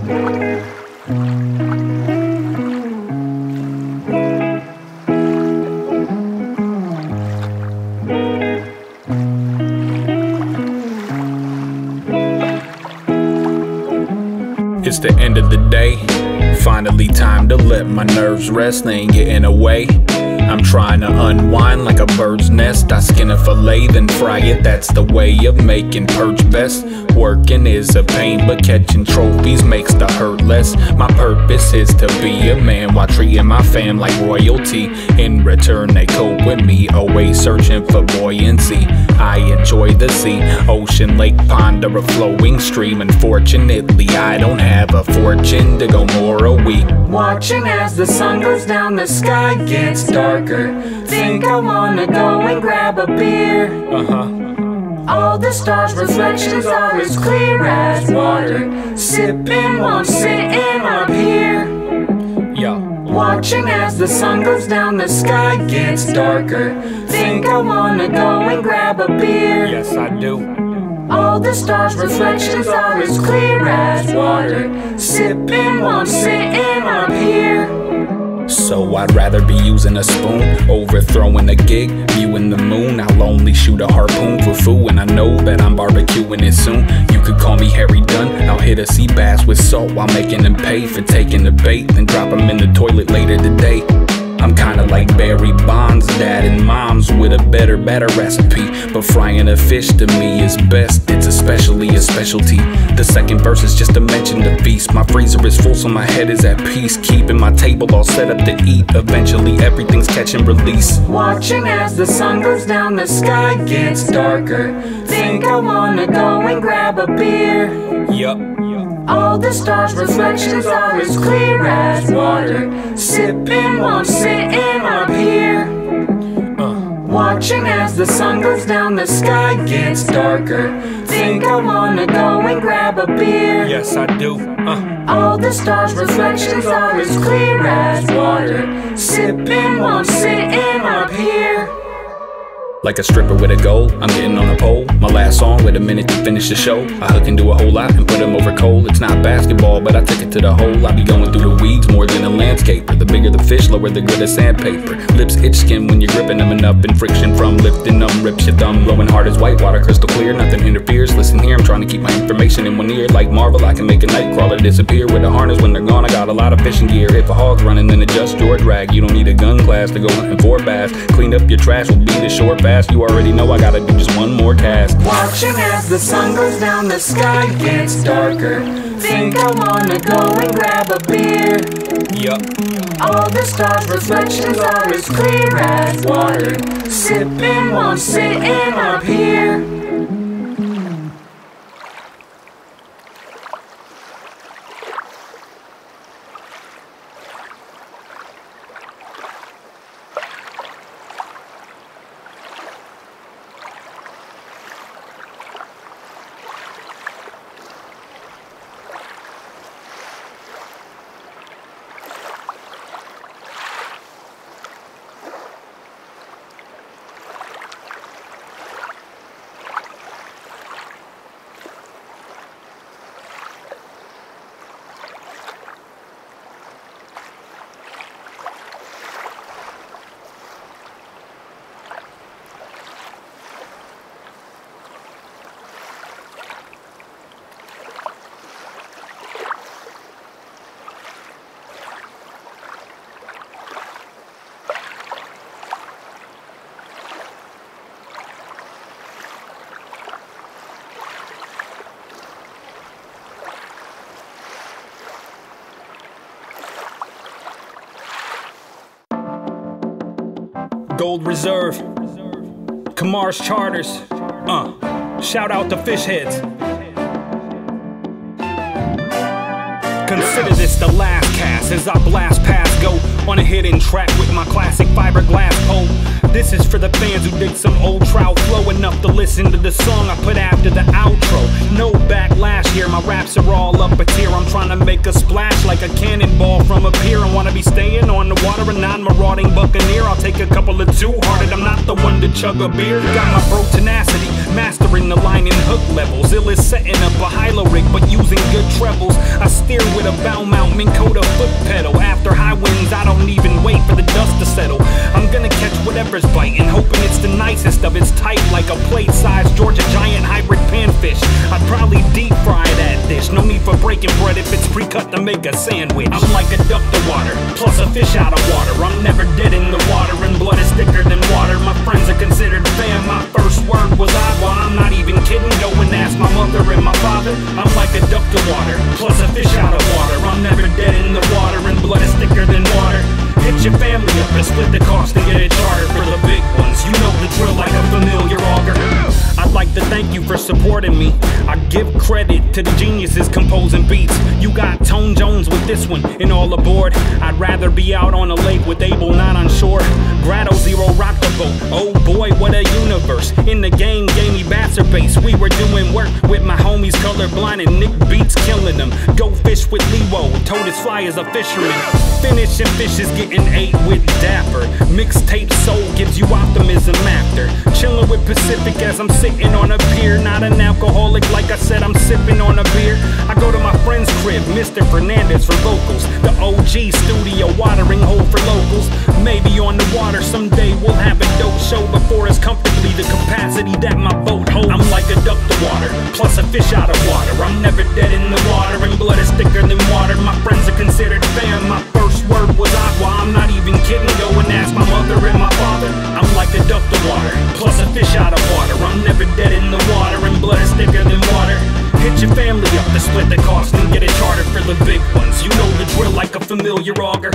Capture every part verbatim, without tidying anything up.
It's the end of the day, finally time to let my nerves rest. They ain't getting away. I'm trying to unwind like a bird's nest. I skin a fillet, then fry it, that's the way of making perch best. Working is a pain, but catching trophies makes the hurt less. My purpose is to be a man while treating my fam like royalty. In return they cope with me, always searching for buoyancy. I enjoy the sea, ocean, lake, pond, or a flowing stream. Unfortunately I don't have a fortune to go more a week. Watching as the sun goes down, the sky gets darker. Think I wanna go and grab a beer. Uh-huh. All the stars' reflections are as clear as water. Sipping while I'm sitting on a pier. Yeah. Watching as the sun goes down, the sky gets darker. Think I wanna go and grab a beer. Yes, I do. All the stars' reflections are as clear as water. Sipping while I'm sitting on a pier. So I'd rather be using a spoon, overthrowing a gig, viewing the moon. I'll only shoot a harpoon for food, and I know that I'm barbecuing it soon. You could call me Harry Dunn. I'll hit a sea bass with salt while making them pay for taking the bait, then drop them in the toilet later today. I'm kinda like Barry Bonds' dad and mom's with a better, better recipe. But frying a fish to me is best, it's especially a specialty. The second verse is just to mention the feast. My freezer is full so my head is at peace. Keeping my table all set up to eat. Eventually everything's catch and release. Watching as the sun goes down, the sky gets darker. Think I wanna go and grab a beer. Yup. All the stars' reflections are as clear as water. Sipping while I'm sitting on a pier. Uh. Watching as the sun goes down, the sky gets darker. Think I wanna go and grab a beer. Yes, I do. Uh. All the stars' reflections are as clear as water. Sipping while I'm sitting on a pier. Like a stripper with a goal, I'm getting on a pole. My last song with a minute to finish the show. I hook and do a whole lot and put them over coal. It's not basketball, but I took it to the hole. I be going through the weeds more than a landscaper. The bigger the fish, lower the good as sandpaper. Lips itch skin when you're gripping them enough, and friction from lifting them rips your thumb. Blowing hard as white water, crystal clear, nothing interferes. Listen here, I'm trying to keep my information in one ear. Like Marvel, I can make a night crawler disappear with a harness when they're gone. I got a lot of fishing gear. If a hog's running, then adjust your drag. You don't need a gun class to go hunting for bass. Clean up your trash will be the short fast. You already know I gotta do just one more cast. Watching as the sun goes down, the sky gets darker. Think I wanna go and grab a beer. Yup. All the stars' reflections are as clear as water. Sipping while I'm sitting up here. Gold Reserve, Kamar's Charters, uh, shout out to fish heads. Consider this the last cast as I blast past go on a hidden track with my classic fiberglass pole. This is for the fans who dig some Old Trout flow enough to listen to the song I put after the outro. No backlash here, my raps are all up a tier. I'm trying to make a splash like a cannonball from a pier. I wanna be staying on the water, a non-marauding buccaneer. I'll take a couple of two-hearted, I'm not the one to chug a beer. Got my bro tenacity, mastering the line and hook levels. Ill is setting up a hilo rig, but using good trebles. I steer with a bow mount, Minn Kota foot pedal. After high winds, I don't even wait for the dust to settle. I'm gonna catch whatever's biting, hoping it's the nicest of its type, like a plate-sized Georgia giant hybrid panfish. I'd probably deep fry that dish. No need for breaking bread if it's pre-cut to make a sandwich. I'm like a duck to water, plus a fish out of water. I'm never dead in the water, and blood is thicker than water. My friends are considered fam. My first word was agua. I'm not even kidding. Go and ask my mother and my father. I'm like a duck to water, plus a fish out of water. I'm never dead in the water, and blood is thicker than water. Hit your family up and split the cost and get a charter for the big ones. You know the drill like a familiar auger. I'd like to thank you for supporting me. I give credit to the geniuses composing beats. You got Tone Jones with this one and all aboard. I'd rather be out on a lake with Abel, not on shore. Grotto Zero rock the boat. Oh boy, what a universe. In the game, gamey bats are base. We were doing work with my homies colorblind and Nick Beats killing them. Go fish with Lewo, told his fly as a fisherman. Finishing fishes getting ate with Dapper. Mixtape soul gives you optimism after. Chilling with Pacific as I'm sitting on a pier. Not an alcoholic, like I said, I'm sipping on a beer. I go to my friend's crib, Mister Fernandez for vocals. The O G studio watering hole for locals. Maybe on the water someday we'll have a dope show before it's comfortably the capacity that my boat holds. I'm like a duck to water, plus a fish out of water. I'm never dead in the water, and blood is thicker than water. My friends are considered fam. My first word was agua. I'm not even kidding. Go and ask my mother and my father. I'm like a duck to water, plus a fish out of water. I'm never dead in the water, and blood is thicker than water. Hit your family up to split the cost and get a charter for the big ones. You know the drill like a familiar auger.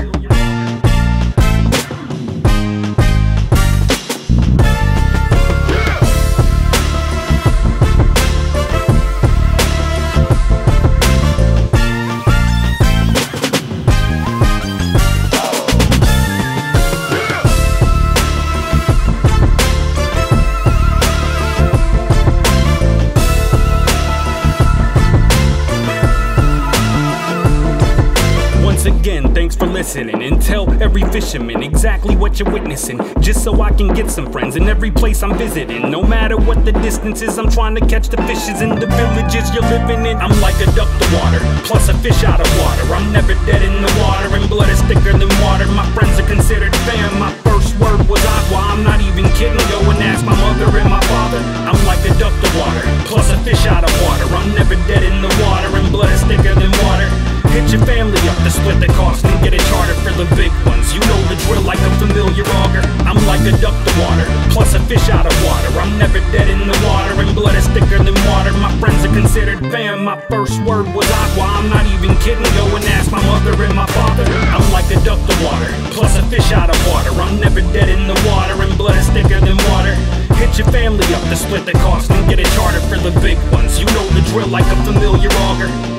Again, thanks for listening, and tell every fisherman exactly what you're witnessing, just so I can get some friends in every place I'm visiting. No matter what the distance is, I'm trying to catch the fishes in the villages you're living in. I'm like a duck to water, plus a fish out of water. I'm never dead in the water, and blood is thicker than water. My friends are considered fam. My first word was agua. I'm not even kidding. Go and ask my mother and my father. I'm like a duck to water, plus a fish out of water. I'm never dead in the water, and blood is thicker than water. Hit your family up to split the cost and get a charter for the big ones. You know the drill like a familiar auger. I'm like a duck to water, plus a fish out of water. I'm never dead in the water, and blood is thicker than water. My friends are considered fam. My first word was agua. I'm not even kidding. Go and ask my mother and my father. I'm like a duck to water, plus a fish out of water. I'm never dead in the water, and blood is thicker than water. Hit your family up to split the cost and get a charter for the big ones. You know the drill like a familiar auger.